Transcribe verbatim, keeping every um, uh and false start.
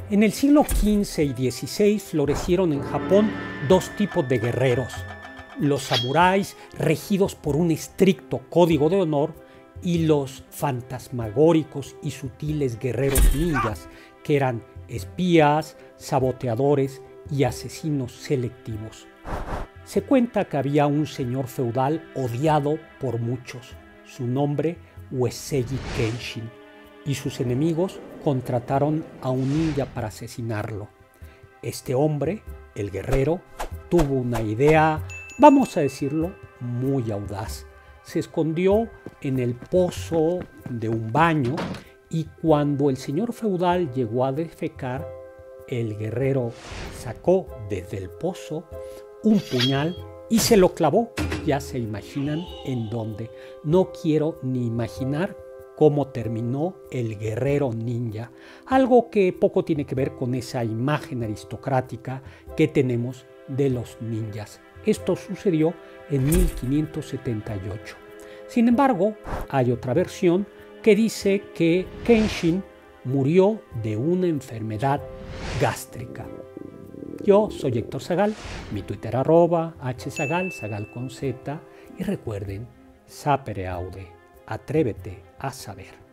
En el siglo quince y dieciséis florecieron en Japón dos tipos de guerreros: los samuráis regidos por un estricto código de honor y los fantasmagóricos y sutiles guerreros ninjas, que eran espías, saboteadores y asesinos selectivos. Se cuenta que había un señor feudal odiado por muchos, su nombre Uesugi Kenshin, y sus enemigos contrataron a un ninja para asesinarlo. Este hombre, el guerrero, tuvo una idea, vamos a decirlo, muy audaz. Se escondió en el pozo de un baño y cuando el señor feudal llegó a defecar, el guerrero sacó desde el pozo un puñal y se lo clavó. Ya se imaginan en dónde. No quiero ni imaginar cómo terminó el guerrero ninja, algo que poco tiene que ver con esa imagen aristocrática que tenemos de los ninjas. Esto sucedió en mil quinientos setenta y ocho. Sin embargo, hay otra versión que dice que Kenshin murió de una enfermedad gástrica. Yo soy Héctor Zagal, mi Twitter arroba hzagal, zagal con z, y recuerden, sapere aude, atrévete a saber.